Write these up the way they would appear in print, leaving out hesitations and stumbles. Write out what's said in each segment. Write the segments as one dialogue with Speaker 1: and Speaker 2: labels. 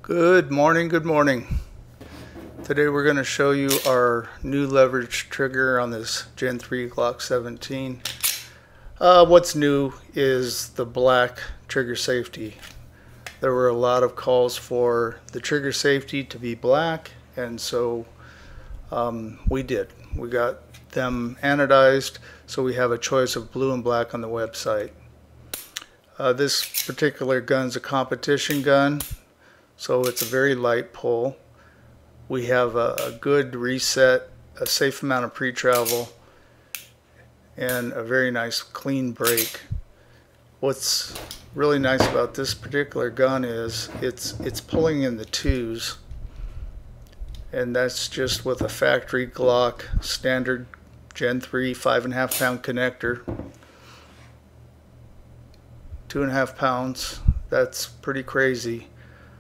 Speaker 1: Good morning, good morning. Today we're going to show you our new leverage trigger on this Gen 3 Glock 17. What's new is the black trigger safety. There were a lot of calls for the trigger safety to be black, and so we did. We got them anodized, so we have a choice of blue and black on the website. This particular gun's a competition gun, so it's a very light pull. We have a good reset, a safe amount of pre-travel, and a very nice clean break. What's really nice about this particular gun is it's pulling in the twos, and that's just with a factory Glock standard Gen 3 5.5 pound connector. 2.5 pounds. That's pretty crazy.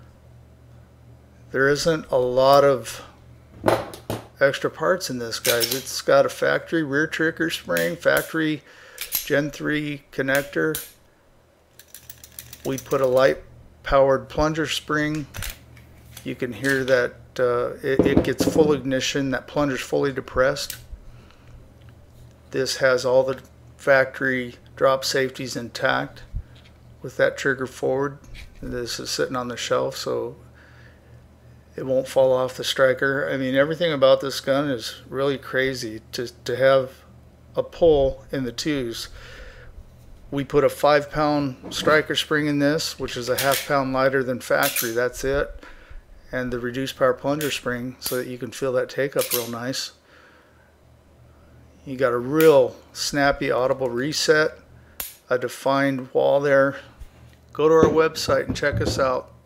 Speaker 1: There isn't a lot of extra parts in this, guys. It's got a factory rear trigger spring, factory Gen 3 connector. We put a light powered plunger spring. You can hear that it gets full ignition. That plunger's fully depressed. This has all the factory drop safeties intact with that trigger forward. This is sitting on the shelf, so it won't fall off the striker. I mean, everything about this gun is really crazy. To have a pull in the twos. We put a 5 pound striker spring in this, which is a 1/2 pound lighter than factory. That's it. And the reduced power plunger spring, so that you can feel that take up real nice. You got a real snappy audible reset, a defined wall there. Go to our website and check us out.